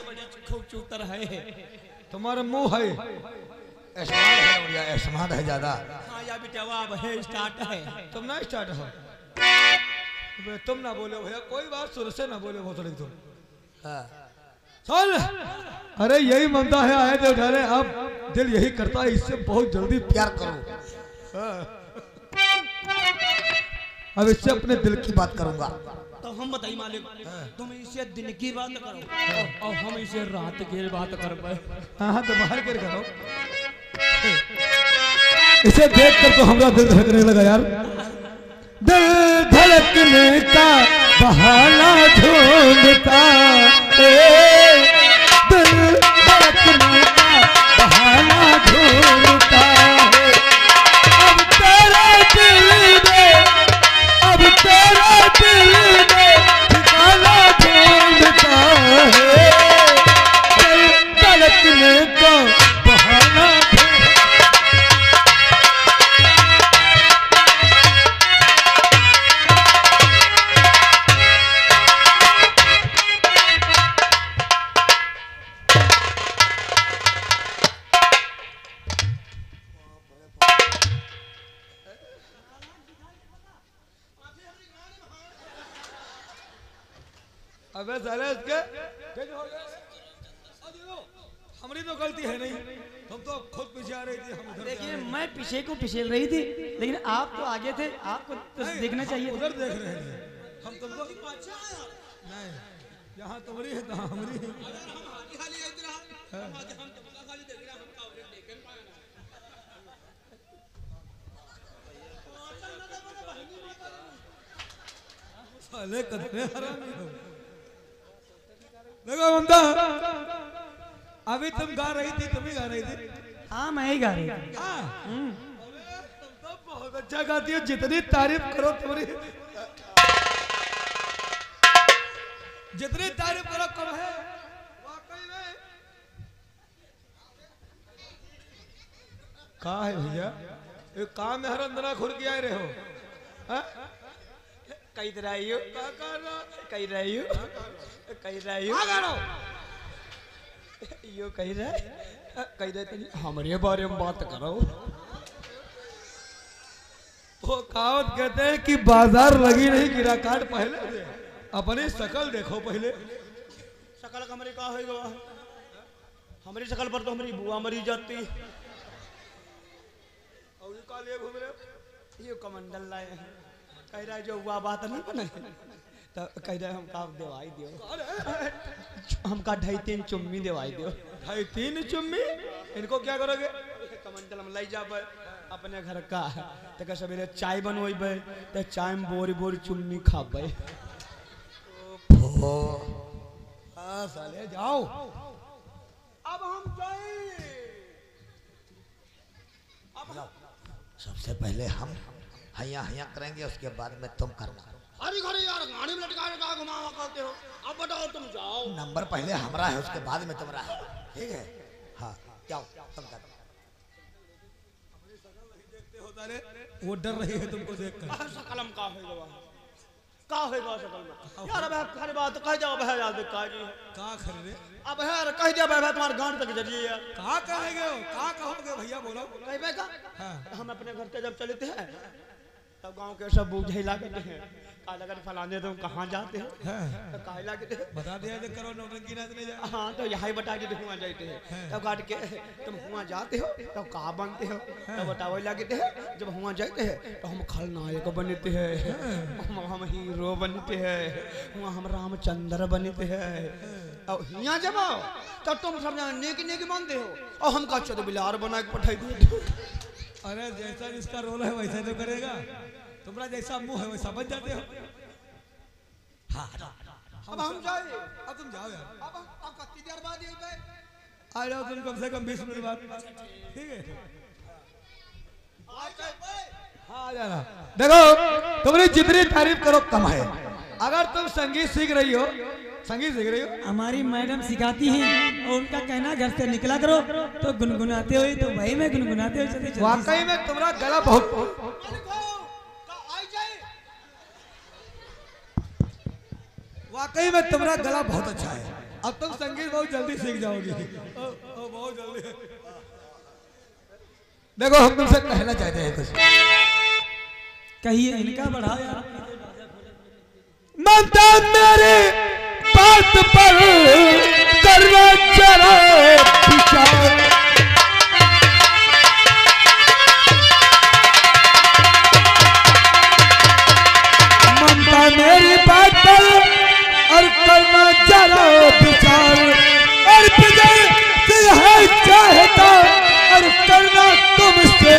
बड़ी खूब चूतर है। तुम्हारा मुंह है स्मार्ट है बढ़िया स्मार्ट है ज्यादा। हाँ या बेटा अब है स्टार्ट है। तुम ना स्टार्ट हो तुम ना बोलो भैया कोई बात सुर से ना बोले बहुत तुम। हाँ सुन अरे यही मनता है आए थे उठाने अब दिल यही करता है इससे बहुत जल्दी प्यार करो। हाँ। अब इससे अपने दिल की बात करूंगा। तो हम बताइए मालिक तुम इसे दिन की बात करो और हम इसे रात की बात कर पाए। हाँ तो बाहर कर करो इसे देख कर तो हमारा दिल धड़कने लगा यार। दिल धड़कने का बहाना ढूंढता दिल धड़कने का बहाना ढूंढता है। अब तेरा दिल में ठिकाना ढूंढता है। दिल धड़कने का बहाना अबे साले इसके हमारी तो गलती है नहीं हम तो खुद पीछे आ रही थी। हम उधर देखिए मैं पीछे को फिसल रही थी लेकिन आप तो आगे थे आपको तो देखना चाहिए। उधर देख रहे थे हम तुमको नहीं यहाँ तुम्हारी है तो हमारी है। साले कितने हरामी हो। देखो ममता अभी तुम गा रही थी तुम ही गा रही थी। हाँ मैं ही गा रही थी। हाँ तुम तो बहुत अच्छा गाती हो जितनी तारीफ करो तुम्हारी जितनी तारीफ करो कम है वाकई में। कहा है भैया ये काम में हर अंदर खुल के आए रहे हो। हाँ? कई रही हो कई रही हो कई रही हो यो कही रहे हमारे बारे में बात करो। वो कहावत कहते हैं कि बाजार लगी नहीं गिरा काट पहले अपनी शकल देखो पहले। शकल हमारी का होगा हमारी शकल पर तो हमारी बुआ मरी जाती। और ये काले घूम रहे ये कमंडल लाए हैं कह रहा है जो हुआ बात नहीं बने तो कह रहे हम का दवाई दियो हमका 2.5-3 चुम्मी दवाई दियो। 2.5-3 चुम्मी इनको क्या करोगे। कमंडल हम लाई जाब अपने घर का तो सवेरे चाय बनवेबे तो चाय में बोरी बोरी चुम्मी खाबे। हाँ साले जाओ अब हम जाए अब सबसे पहले हम हैया हैया करेंगे उसके बाद में तुम करना। अरे घरे यार गाड़ी में लटका लटका घुमावा करते हो। अब बताओ तुम जाओ नंबर पहले हमारा है उसके बाद में तुम्हारा है ठीक है। हाँ जाओ तुम कर वो डर रही है तुमको देखकर। सकलम का होगा सकल में यार अब खरी बात कह जाओ बह याद का जी का खरीदे अब यार कह दिया बह तुम्हारे गांव तक जरिए यार का कहेंगे का कहोगे भैया बोलो। कहबे का हाँ। हम अपने घर से जब चलते हैं तब गांव के सब बूझे लागते हैं का लगा फलाने तुम कहाँ जाते हो कहे लागते हैं बता दिया जे करो नौटंकी ना नहीं जाए। हाँ तो यहाँ बता के हुआ जाते हैं तब काट के तुम हुआ जाते हो तब कहाँ बनते हो तब बतावे लगते हैं जब हुआ जाते हैं तो हम खलनायक बनते हैं हम हीरो बनते हैं वहाँ हम रामचंद्र बनते हैं और यहाँ जब आओ तब तुम सब नेक नेक मानते हो और हम का चलो बिलार बना के पठाई दो। अरे जैसा जिसका रोल है वैसा तो करेगा तुम्हारा जैसा मुंह है वैसा बच जाते हो। हाँ अब हम जाए अब तुम जाओ यार अब कितनी देर बाद ये आ जाओ तुम कम से कम 20 मिनट बाद ठीक है। हाँ आ जाना। देखो तुम्हारी जितनी तारीफ करो कम है। अगर तुम संगीत सीख रही हो हमारी मैडम सिखाती हैं और उनका कहना घर से निकला करो तो गुनगुनाते हुए तो भाई मैं गुनगुनाते हुए चलते चलते। वाकई में तुम्हारा गला बहुत वाकई में तुम्हारा गला बहुत अच्छा है। अब तुम संगीत बहुत जल्दी सीख जाओगी, बहुत जल्दी। देखो हम तुमसे कहना चाहते हैं कुछ। कहिए, इनका बढ़ा यार। ममता मेरे बात पर करना जरा विचार, ममता मेरी बात पर और करना जरा विचार, और विजय से है चाहता और करना तुमसे।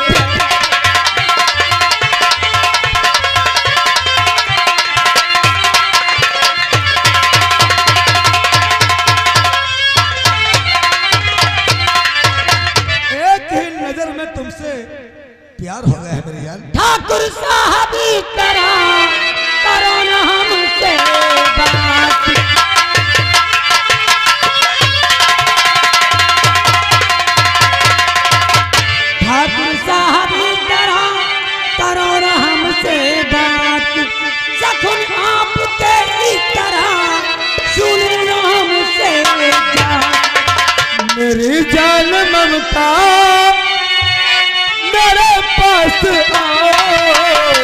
प्यार हो गया है मेरी जान। ठाकुर साहब करो ना हमसे बात, ठाकुर साहब करो ना हमसे बात, सखुन आपके इस तरह सुने ना हमसे बात। मेरी जान ममता मेरे पास आओ,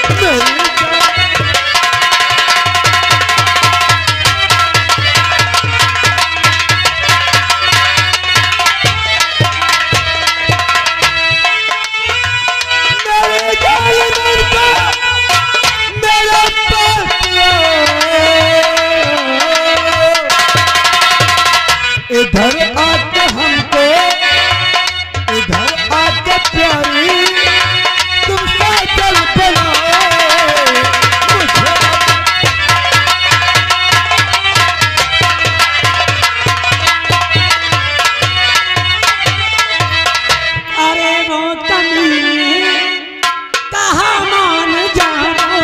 इधर आके हमको, इधर आके प्यारी तुमसे चल पड़ो मुझे। अरे वो कमी कहाँ मान जाओ,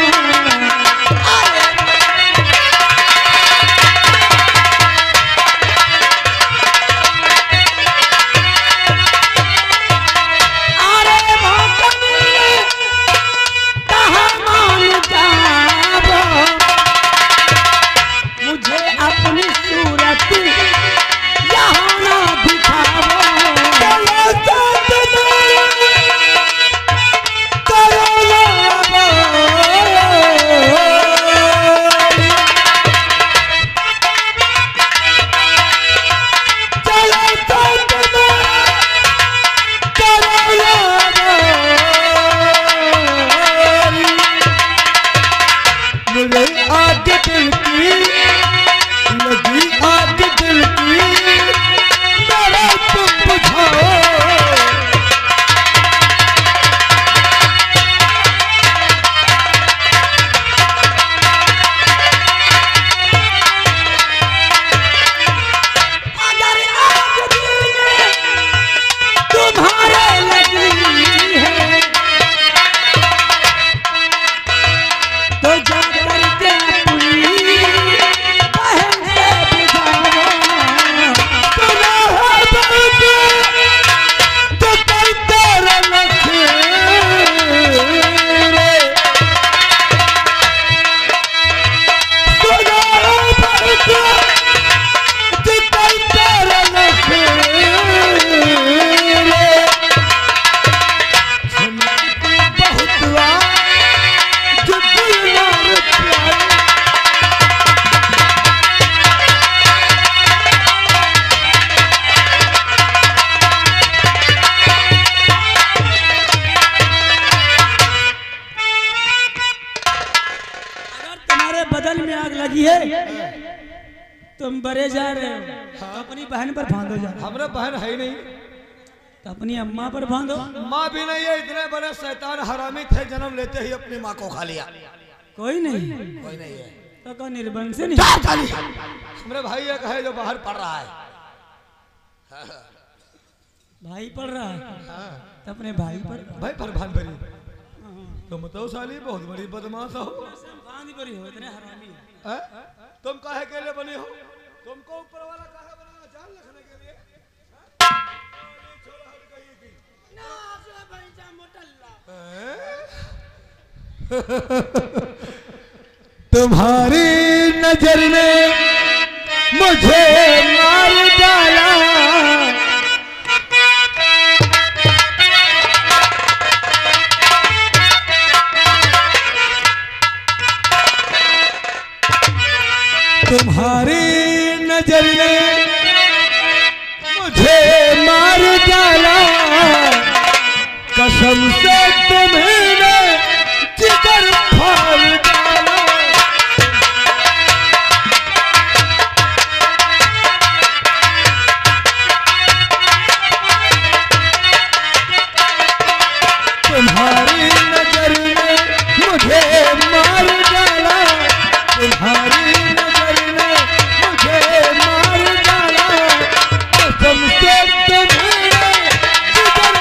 तुम बड़े जा रहे हो तो अपनी बहन पर फांदो जा। हमारा बहन है ही नहीं तो अपनी अम्मा पर फांदो। माँ भी नहीं है, इतने बड़े शैतान हरामी थे, जन्म लेते ही अपनी माँ को खा लिया। कोई नहीं, कोई नहीं है तो कौन निर्बंध से नहीं। हमारे भाई एक है जो बाहर पढ़ रहा है। भाई पढ़ रहा है तो अपने भाई पर भान भरी। तुम तो साली बहुत बड़ी बदमाश हो, इतने हरामी है? तुम काहे के लिए बने हो? तुमको ऊपर वाला काहे बनाया? जान रखने के लिए? तुम्हारी नजर में मुझ मुझे मार डाला। तुम्हारी नजर ने मुझे मार डाला, कसम से तुम्हें जिगर फाड़ डाला। तुम्हारी नजर ने मुझे मार डाला, तुम्हारी नजर ने मुझे मार डाला, कसम से तुम्हें जिगर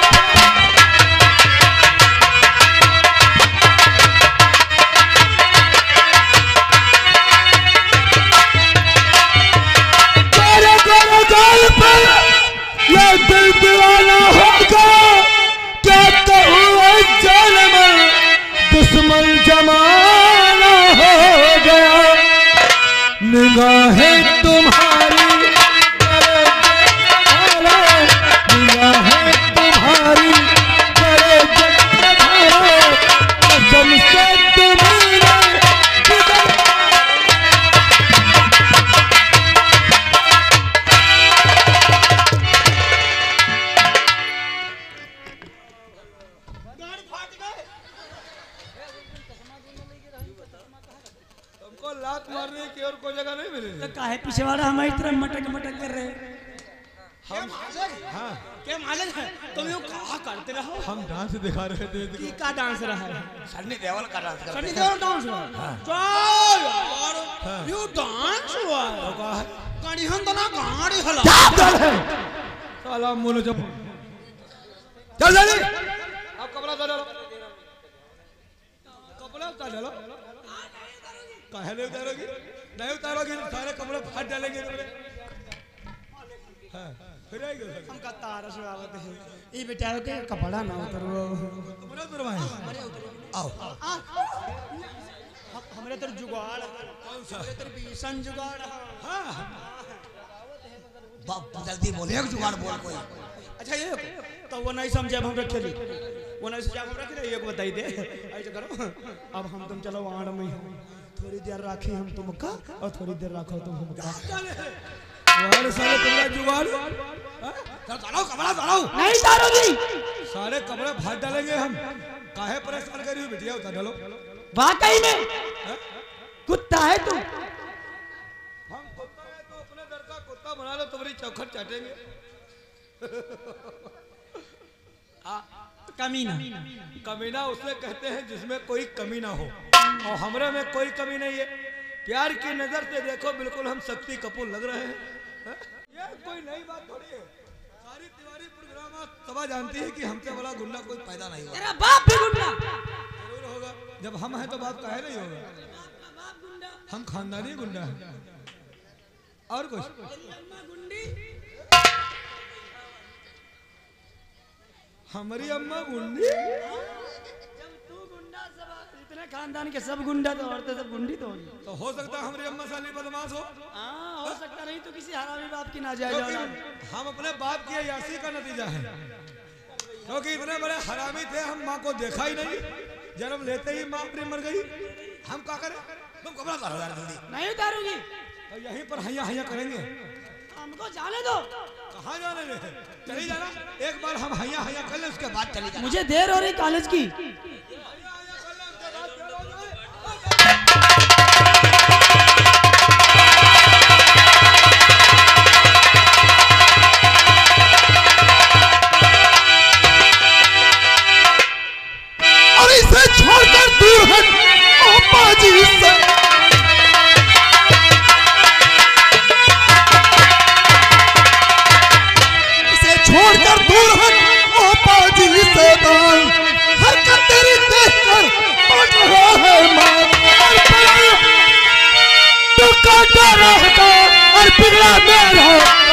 तेरे तेरे गाल पर ये दिल दीवाना होगा, क्या कहूँ जालिम दुश्मन जमाना हो गया। निगाहें तुम्हारी करे जगधारा, निगाहें तुम्हारी करे जगधारा, कसम से तुम्हें जिगर तुमको लात मारने की और कोई जगह नहीं मिलेगी। तो काहे पिछवाड़ा हमारी तरफ मटक मटक कर रहे हैं? हम हाँ, क्या मालूम है तुम यूं कहा करते रहो। हम डांस दिखा रहे थे की का डांस रहा है? सन्नी देओल का डांस करते सनी हैं। देओल डांस हुआ चल यार यू डांस हुआ गाड़ी हम तो ना गाड़ी हला साला मोलो जब चल जल्दी अब कपड़ा उतार डालो, कपड़ा उतार डालो। काहे नहीं उतारोगी? नहीं उतारोगी तो सारे कपड़े फाड़ डालेंगे तुमने। हाँ, फिर आएगा हम का तारा सुनावत है ई बेटा के कपड़ा ना उतरो कपड़ा उतरवाए। आओ हमरे तर जुगाड़ कौन सा? हमरे तर भीषण जुगाड़ हाँ, बाप जल्दी बोले एक जुगाड़ बोल कोई। अच्छा ये तो वो नहीं समझे अब हम रखे ली वो नहीं समझे हम रखे ये को बताई दे ऐसे करो अब हम तुम चलो वाड़ में थोड़ी देर राखी हम तुमका और थोड़ी देर राखो तुम हमका तुम्हारे सारे कपड़ा जुगाड़ चलो चलो कपड़ा चलो। नहीं तारोगी। सारे कपड़े फाड़ डालेंगे हम। काहे परेशान करी हुई बिटिया? उतार डालो। वाकई में कुत्ता है तू। हम कुत्ता है तो अपने दर का कुत्ता बना लो, तुम्हारी चौखट चाटेंगे। कमीना। कमीना उसे कहते हैं जिसमें कोई कमी ना हो, और हमरे में कोई कमी नहीं है। प्यार की नजर से देखो बिल्कुल हम शक्ति कपूर लग रहे हैं। हाँ? ये कोई नई बात थोड़ी है। सारी तिवारी प्रोग्राम सभा जानती है कि हमसे बड़ा गुंडा कोई पैदा नहीं हुआ। तेरा बाप भी गुंडा। जरूर होगा, जब हम हैं तो बाप काहे नहीं होगा? हम खानदानी गुंडा हैं। और कुछ? हमारी अम्मा गुंडी। इतने खानदान के सब गुंडा तो औरतें सब गुंडी तो होंगी। तो हो सकता है हमारी अम्मा साली बदमाश हो। हाँ हो सकता नहीं तो किसी हरामी बाप की नाजायज क्योंकि औलाद। हम अपने बाप की अय्याशी का नतीजा है, क्योंकि इतने बड़े हरामी थे हम माँ को देखा ही नहीं, जन्म लेते ही माँ अपनी मर गई। हम क्या करें? तुम कपड़ा उतारो यार जल्दी। नहीं उतारूंगी। तो यहीं पर हैया हैया करेंगे। हमको जाने दो। कहाँ जाने दे? चली जाना। एक बार हम हैया हैया कर ले, उसके बाद चली जाना। मुझे देर हो रही कॉलेज की। और इसे छोड़कर दूर हट ओ पाजी से। इसे छोड़कर दूर हट ओ पाजी से दान। हरकत तेरी देखकर पड़ रहा है मान। तू काटा रहता और पिघला मेरा।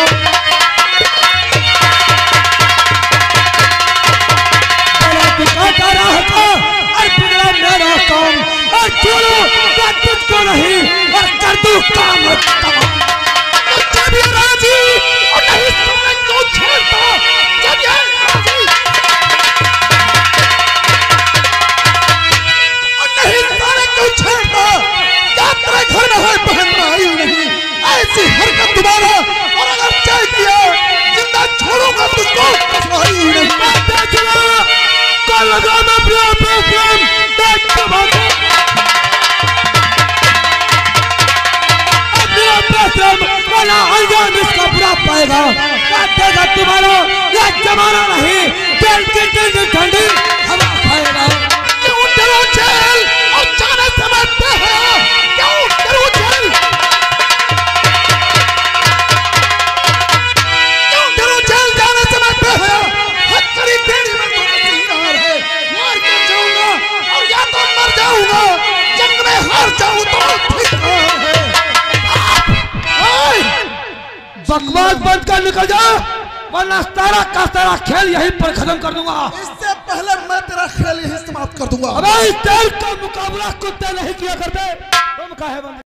काटा रहता और बिगड़ा मेरा काम, और छोड़ो मैं तुझको नहीं और कर दूं काम तमाम। ठंडी हवा खाएगा। क्यों डरो जेल और जाने से मैं बेहरा, क्यों डरो जेल, क्यों डरो जेल जाने से मैं बेहरा, हथकड़ी बेड़ी में तो नसीहार है, मार के जाऊंगा और या तो मर जाऊंगा, जंग में हार जाऊं तो ठीक है। बकवास बंद कर निकल जा, वरना सारा का सारा खेल यहीं पर खत्म कर दूंगा। इससे पहले मैं तेरा खेल यहीं समाप्त कर दूंगा। अबे इस खेल का मुकाबला कुत्ते नहीं किया करते, तुम काहे बंद